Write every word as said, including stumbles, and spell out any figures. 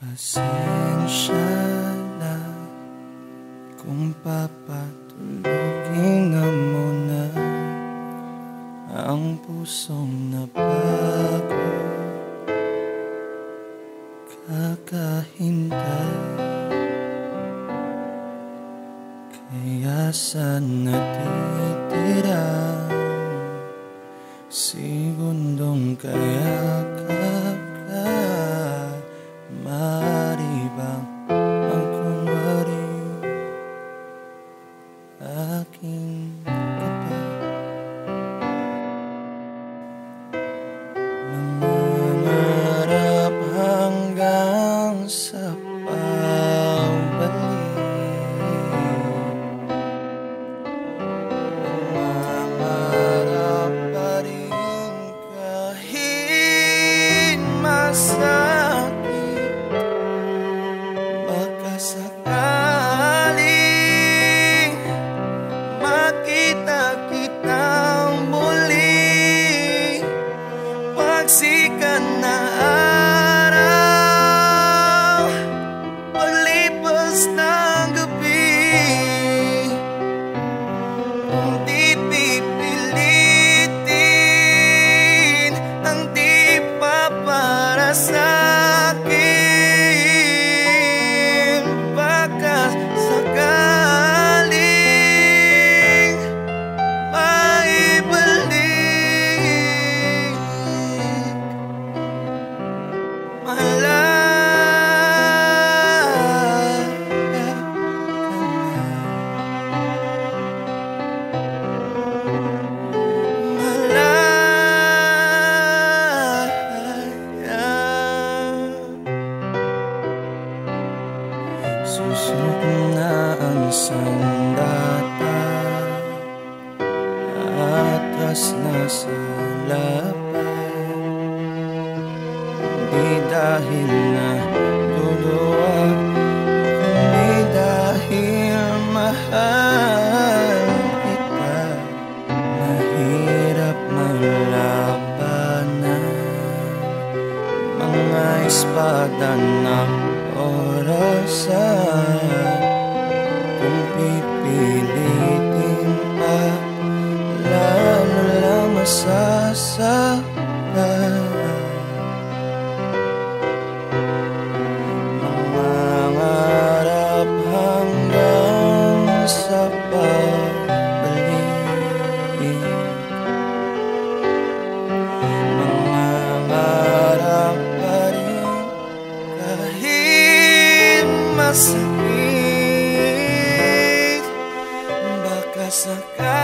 Pasensya na kung papatulugin na muna ang pusong napagod, kakahintay. Kaya sa natitirang segundong kayakap ka, maaari bang ang kunwari aking kapat? Mangarap hanggang sa pagbalik, mangarap pa rin kahit masakit. Baka sakaling makita kitang muli, pagsikat na araw, paglipas ng gabi, kung di pipilitin ang di pa para sa'kin. Baka sakaling maibalik, malaya ka na, malaya. Susunod na ang sandata, atas na sa lapan. Di dahil na luluwag, kundi dahil mahal kita. Mahirap malabanan mga espada ng orasan, kung pipilitin pa, lalo lang masasaktan. Mangarap hanggang sa pagbalik, mangarap pa rin kahit masakit. Baka sakali